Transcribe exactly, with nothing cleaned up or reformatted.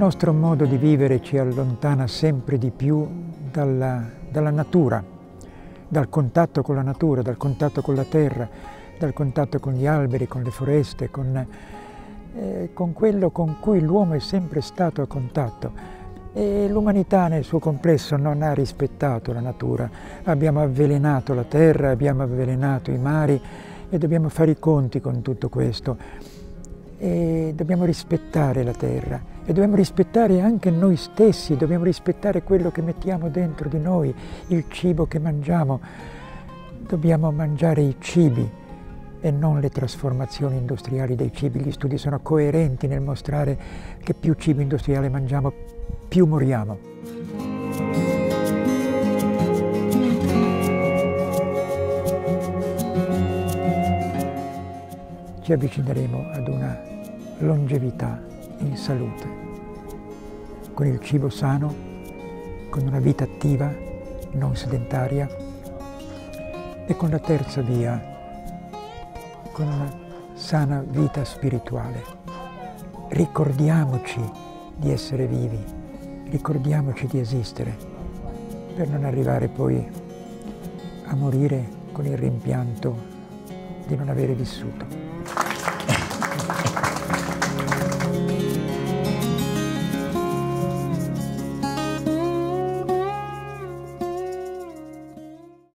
nostro modo di vivere ci allontana sempre di più dalla, dalla natura, dal contatto con la natura, dal contatto con la terra, dal contatto con gli alberi, con le foreste, con, eh, con quello con cui l'uomo è sempre stato a contatto. E l'umanità nel suo complesso non ha rispettato la natura. Abbiamo avvelenato la terra, abbiamo avvelenato i mari e dobbiamo fare i conti con tutto questo. E dobbiamo rispettare la terra e dobbiamo rispettare anche noi stessi, dobbiamo rispettare quello che mettiamo dentro di noi, il cibo che mangiamo. Dobbiamo mangiare i cibi e non le trasformazioni industriali dei cibi. Gli studi sono coerenti nel mostrare che più cibo industriale mangiamo, più moriamo. Ci avvicineremo ad una longevità in salute, con il cibo sano, con una vita attiva, non sedentaria, e con la terza via, con una sana vita spirituale. Ricordiamoci di essere vivi, ricordiamoci di esistere, per non arrivare poi a morire con il rimpianto di non avere vissuto.